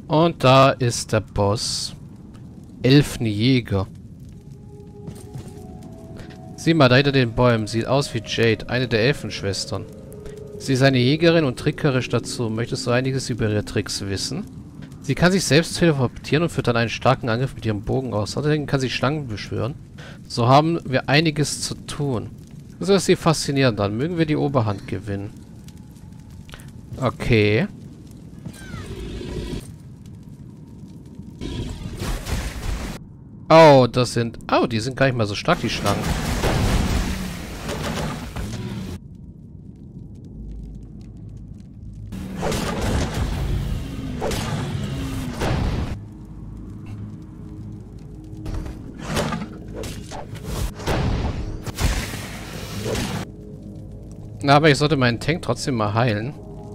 Und da ist der Boss. Elfenjäger. Sieh mal, da hinter den Bäumen. Sieht aus wie Jade, eine der Elfenschwestern. Sie ist eine Jägerin und trickerisch dazu. Möchtest du einiges über ihre Tricks wissen? Sie kann sich selbst teleportieren und führt dann einen starken Angriff mit ihrem Bogen aus. Außerdem kann sie Schlangen beschwören. So haben wir einiges zu tun. Das ist sie faszinierend. Dann mögen wir die Oberhand gewinnen. Okay. Oh, das sind... Oh, die sind gar nicht mal so stark, die Schlangen. Na, aber ich sollte meinen Tank trotzdem mal heilen.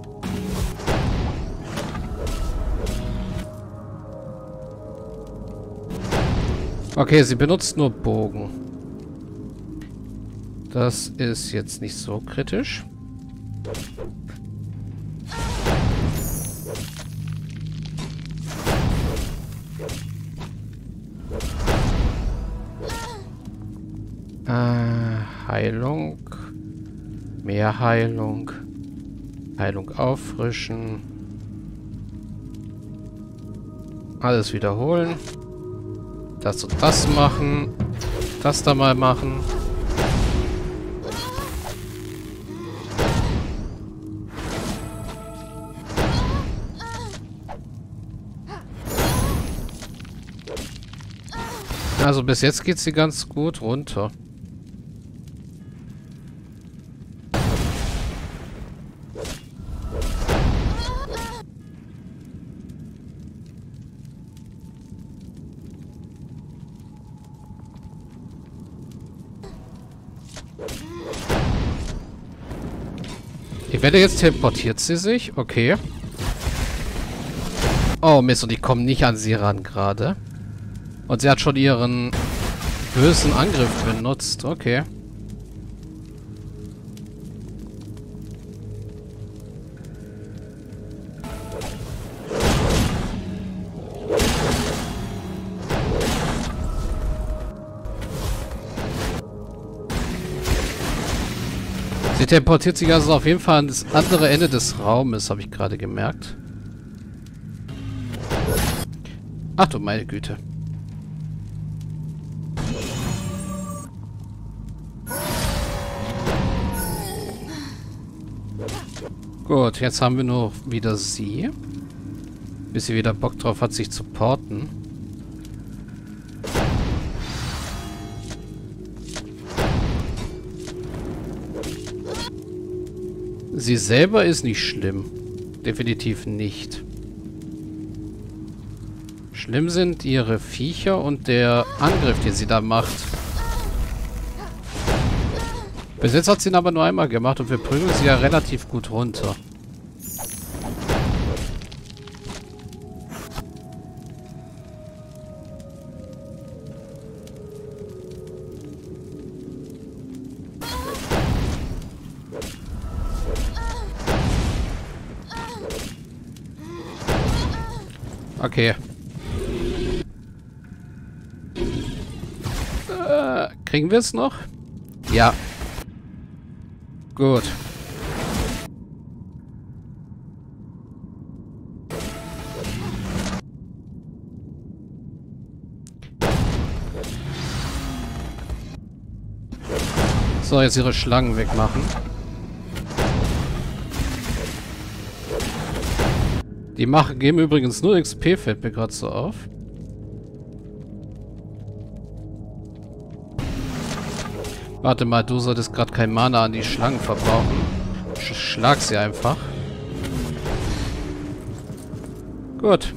Okay, sie benutzt nur Bogen. Das ist jetzt nicht so kritisch. Heilung. Mehr Heilung. Heilung auffrischen. Alles wiederholen. Das und das machen. Das da mal machen. Also bis jetzt geht sie ganz gut runter. Ich werde jetzt teleportiert sie sich. Okay. Oh Mist, und die kommen nicht an sie ran gerade. Und sie hat schon ihren bösen Angriff benutzt. Okay. Sie teleportiert sich also auf jeden Fall an das andere Ende des Raumes, habe ich gerade gemerkt. Ach du meine Güte. Gut, jetzt haben wir nur wieder sie. Bis sie wieder Bock drauf hat, sich zu porten. Sie selber ist nicht schlimm. Definitiv nicht. Schlimm sind ihre Viecher und der Angriff, den sie da macht. Bis jetzt hat sie ihn aber nur einmal gemacht und wir prügeln sie ja relativ gut runter. Okay. Kriegen wir es noch? Ja. Gut. So, jetzt ihre Schlangen wegmachen. Die geben übrigens nur XP, fällt mir gerade so auf. Warte mal, du solltest gerade kein Mana an die Schlangen verbrauchen. Schlag sie einfach. Gut.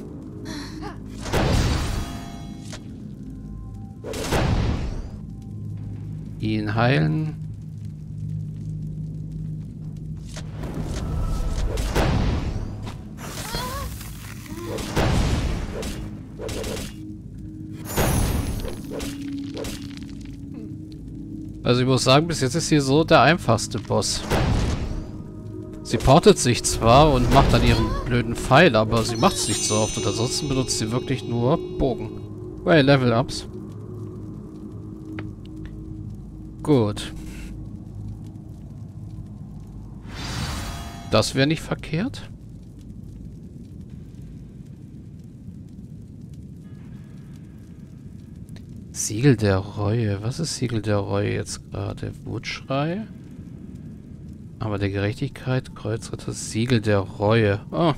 Ihn heilen. Also ich muss sagen, bis jetzt ist hier so der einfachste Boss. Sie portet sich zwar und macht dann ihren blöden Pfeil, aber sie macht es nicht so oft. Und ansonsten benutzt sie wirklich nur Bogen. Well, Level-Ups. Gut. Das wäre nicht verkehrt. Siegel der Reue. Was ist Siegel der Reue jetzt gerade? Wutschrei? Aber der Gerechtigkeit, Kreuzritter, Siegel der Reue. Oh.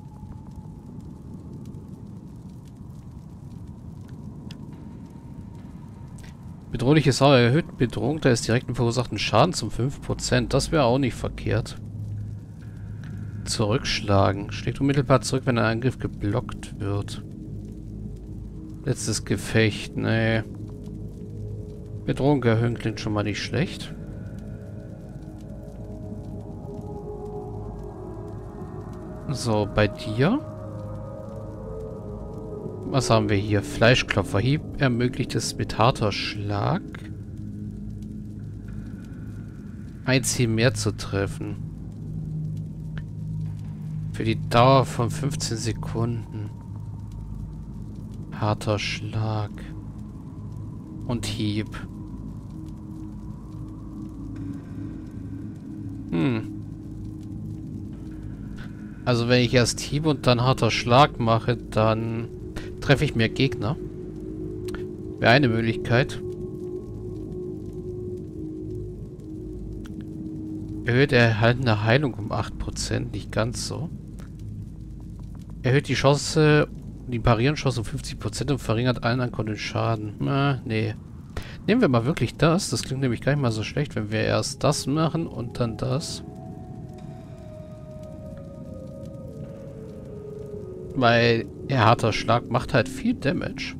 Bedrohliche Sau erhöht Bedrohung des direkten verursachten Schadens um 5%. Das wäre auch nicht verkehrt. Zurückschlagen. Schlägt unmittelbar zurück, wenn ein Angriff geblockt wird. Letztes Gefecht. Nee. Bedrohung erhöhen klingt schon mal nicht schlecht. So, bei dir. Was haben wir hier? Fleischklopfer. Hieb ermöglicht es mit harter Schlag. Ein Ziel mehr zu treffen. Für die Dauer von 15 Sekunden. Harter Schlag. Und Hieb. Also wenn ich erst Hieb und dann harter Schlag mache, dann treffe ich mehr Gegner. Wäre eine Möglichkeit. Erhöht erhaltene Heilung um 8%, nicht ganz so. Erhöht die Chance, die Parieren-Chance um 50% und verringert allen ankommenden Schaden. Nee. Nehmen wir mal wirklich das. Das klingt nämlich gar nicht mal so schlecht, wenn wir erst das machen und dann das. Weil der harter Schlag macht halt viel Damage.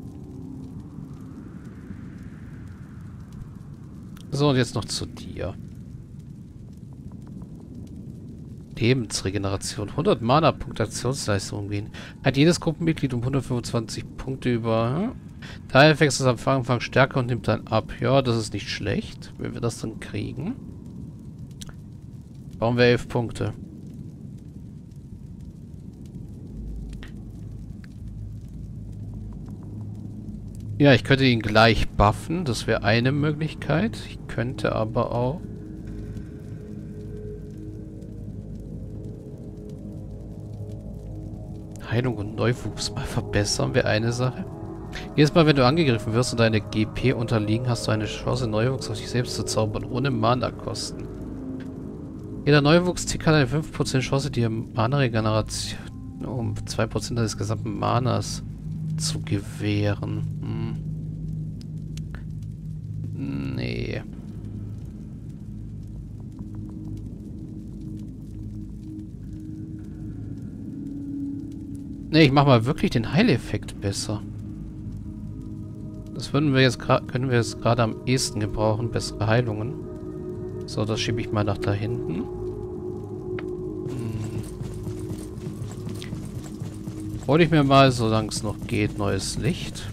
So, und jetzt noch zu dir. Lebensregeneration. 100 Mana-Punkte Aktionsleistung gehen. Hat jedes Gruppenmitglied um 125 Punkte über. Daher wächst es am Anfang stärker und nimmt dann ab. Ja, das ist nicht schlecht, wenn wir das dann kriegen. Bauen wir 11 Punkte. Ja, ich könnte ihn gleich buffen. Das wäre eine Möglichkeit. Ich könnte aber auch... Heilung und Neuwuchs mal verbessern wäre eine Sache. Jedes Mal, wenn du angegriffen wirst und deine GP unterliegen, hast du eine Chance, Neuwuchs auf dich selbst zu zaubern, ohne Mana-Kosten. Jeder Neuwuchstick hat eine 5% Chance, dir Mana-Regeneration um 2% des gesamten Manas zu gewähren. Nee. Nee, ich mach mal wirklich den Heileffekt besser. Das können wir jetzt gerade am ehesten gebrauchen, bessere Heilungen. So, das schiebe ich mal nach da hinten. Hol ich mir mal, solange es noch geht, neues Licht.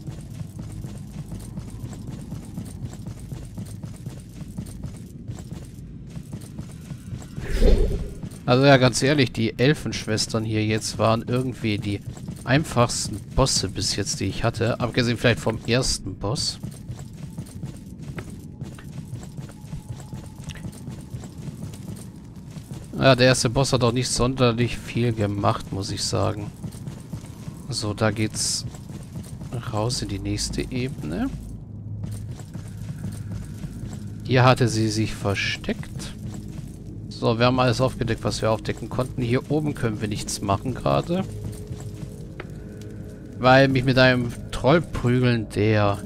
Also ja, ganz ehrlich, die Elfenschwestern hier jetzt waren irgendwie die einfachsten Bosse bis jetzt, die ich hatte. Abgesehen vielleicht vom ersten Boss. Ja, der erste Boss hat auch nicht sonderlich viel gemacht, muss ich sagen. So, da geht's raus in die nächste Ebene. Hier hatte sie sich versteckt. So, wir haben alles aufgedeckt, was wir aufdecken konnten. Hier oben können wir nichts machen gerade. Weil mich mit einem Troll prügeln, der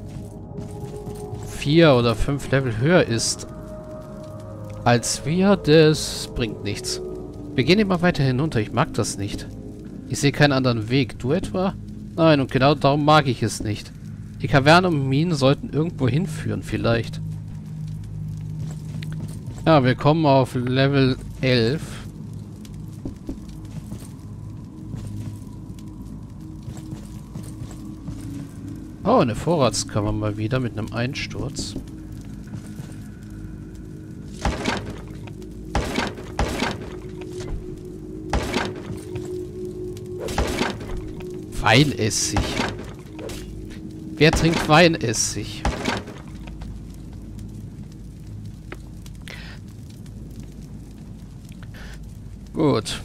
4 oder 5 Level höher ist als wir, das bringt nichts. Wir gehen immer weiter hinunter, ich mag das nicht. Ich sehe keinen anderen Weg. Du etwa? Nein, und genau darum mag ich es nicht. Die Kavernen und Minen sollten irgendwo hinführen, vielleicht. Ja, wir kommen auf Level 11. Oh, eine Vorratskammer mal wieder mit einem Einsturz. Weinessig. Wer trinkt Weinessig? Gut.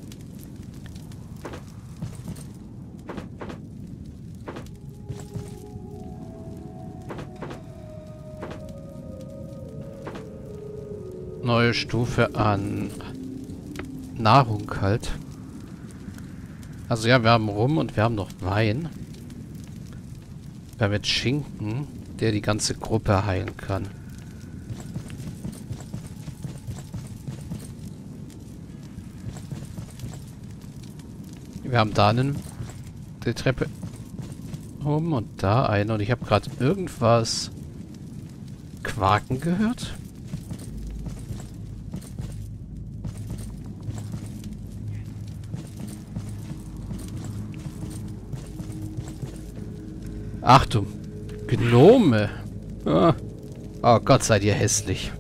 Neue Stufe an Nahrung halt. Also ja, wir haben Rum und wir haben noch Wein. Wir haben jetzt Schinken, der die ganze Gruppe heilen kann. Wir haben da die Treppe oben und da eine. Und ich habe gerade irgendwas quaken gehört. Achtung, Gnome. Ah. Oh Gott, seid ihr hässlich.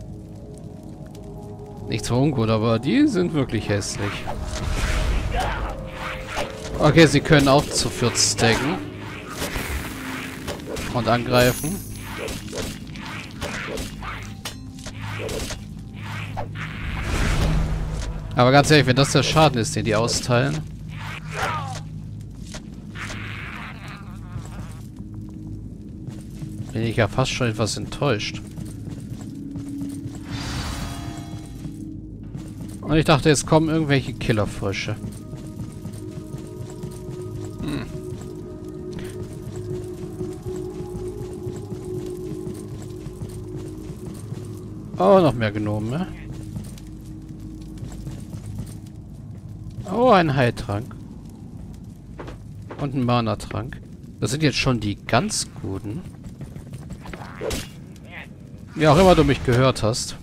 Nichts für ungut, aber die sind wirklich hässlich. Okay, sie können auch zu viert stacken. Und angreifen. Aber ganz ehrlich, wenn das der Schaden ist, den die austeilen. Bin ich ja fast schon etwas enttäuscht. Und ich dachte, jetzt kommen irgendwelche Killerfrösche. Oh, noch mehr Gnome. Oh, ein Heiltrank. Und ein Mana-Trank. Das sind jetzt schon die ganz guten. Wie auch immer du mich gehört hast.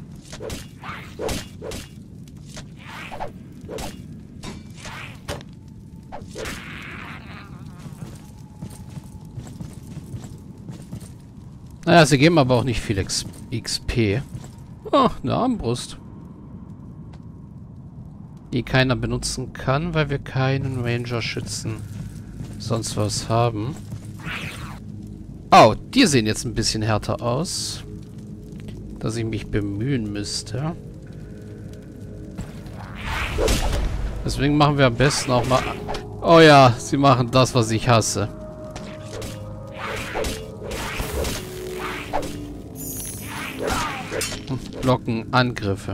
Naja, sie geben aber auch nicht viel XP. Oh, eine Armbrust. Die keiner benutzen kann, weil wir keinen Ranger-Schützen sonst was haben. Oh, die sehen jetzt ein bisschen härter aus. Dass ich mich bemühen müsste. Deswegen machen wir am besten auch mal... Oh ja, sie machen das, was ich hasse. Und blocken Angriffe.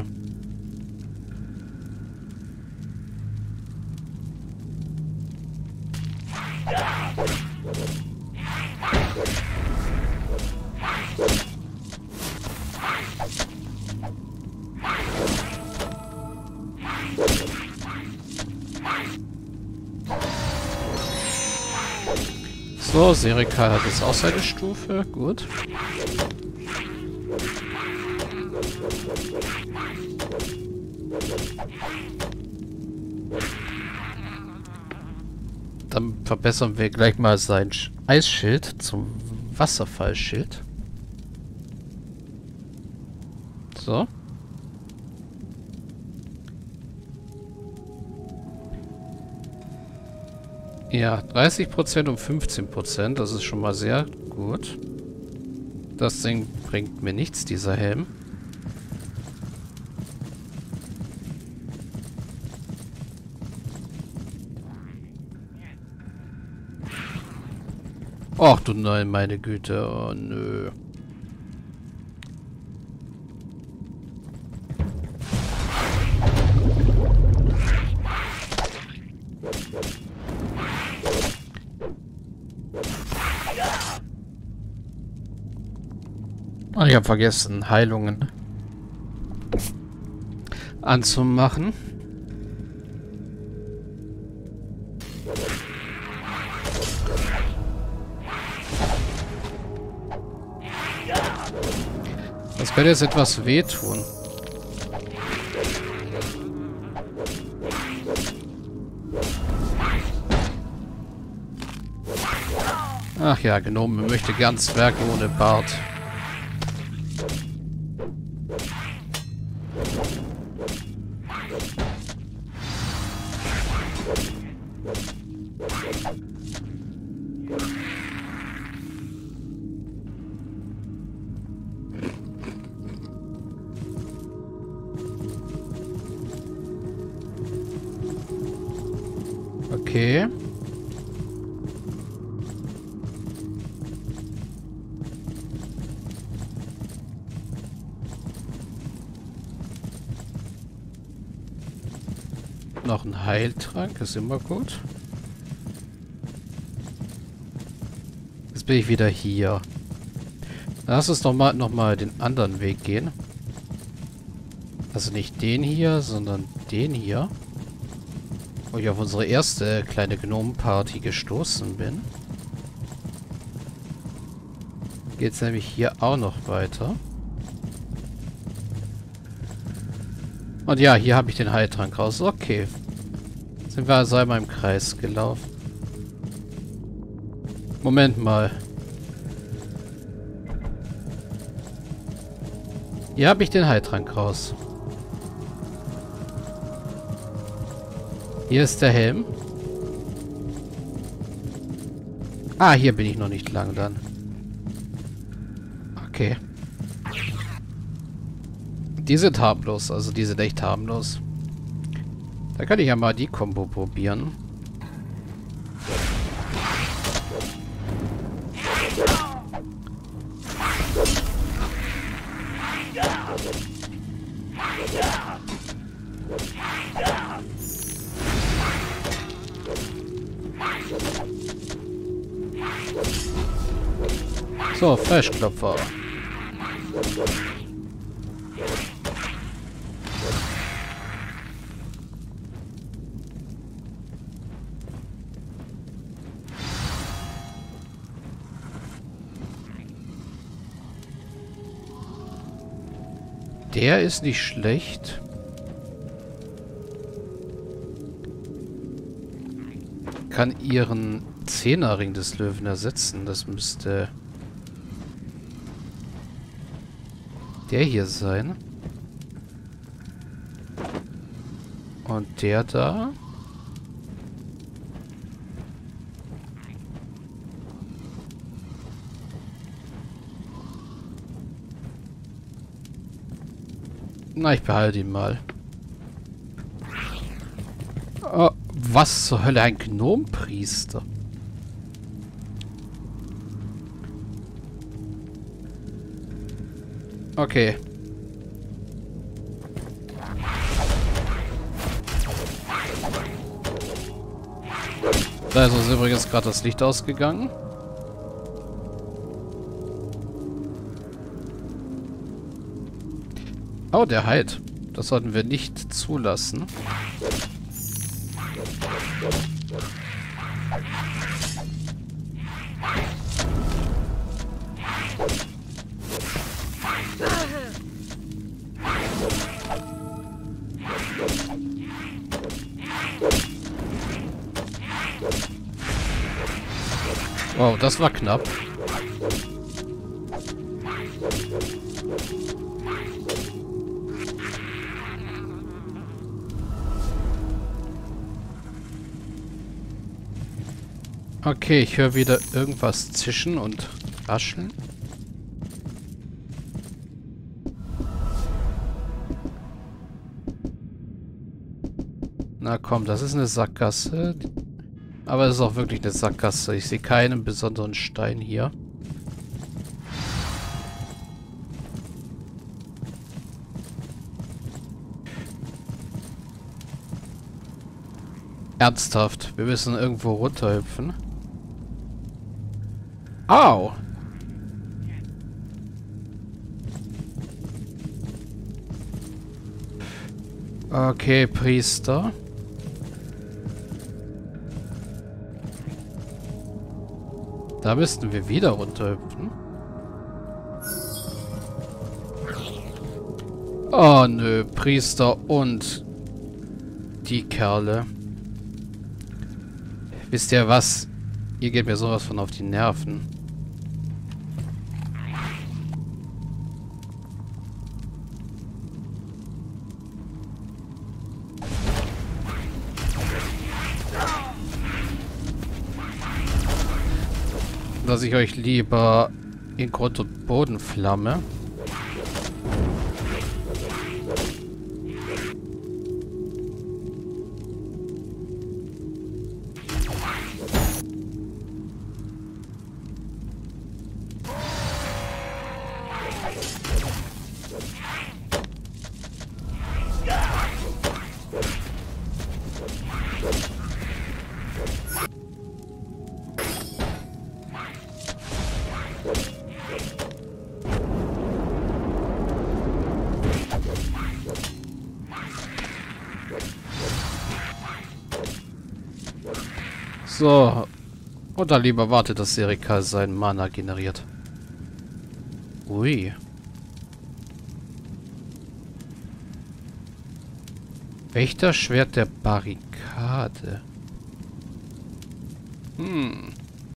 So, Serikal hat jetzt auch seine Stufe. Gut. Dann verbessern wir gleich mal sein Eisschild zum Wasserfallschild. So. Ja, 30% und 15%, das ist schon mal sehr gut. Das Ding bringt mir nichts, dieser Helm. Ach du nein, meine Güte, oh nö. Ich habe vergessen, Heilungen anzumachen. Das könnte jetzt etwas wehtun. Ach ja, Gnome möchte gern Zwerge ohne Bart. Okay. Noch ein Heiltrank, ist immer gut. Jetzt bin ich wieder hier. Lass uns noch mal den anderen Weg gehen. Also nicht den hier, sondern den hier. Wo ich auf unsere erste kleine Gnomenparty gestoßen bin. Geht's nämlich hier auch noch weiter. Und ja, hier habe ich den Heiltrank raus. Okay. Sind wir also einmal im Kreis gelaufen. Moment mal. Hier habe ich den Heiltrank raus. Hier ist der Helm. Ah, hier bin ich noch nicht lang dann. Okay. Die sind harmlos, also die sind echt harmlos. Da kann ich ja mal die Kombo probieren. So, Fleischklopfer. Der ist nicht schlecht. Kann ihren Zehnerring des Löwen ersetzen. Das müsste der hier sein. Und der da. Na, ich behalte ihn mal. Oh, was zur Hölle? Ein Gnompriester. Okay. Da ist uns übrigens gerade das Licht ausgegangen. Oh, der heilt. Das sollten wir nicht zulassen. Wow, das war knapp. Okay, ich höre wieder irgendwas zischen und rascheln. Na komm, das ist eine Sackgasse. Aber es ist auch wirklich eine Sackgasse. Ich sehe keinen besonderen Stein hier. Ernsthaft, wir müssen irgendwo runterhüpfen. Au! Okay, Priester. Da müssten wir wieder runterhüpfen. Oh nö, Priester und die Kerle. Wisst ihr was? Ihr geht mir sowas von auf die Nerven. dass ich euch lieber in Grund und Boden flamme. So. Und dann lieber wartet, dass Erika sein Mana generiert. Ui. Wächterschwert der Barrikade. Hm.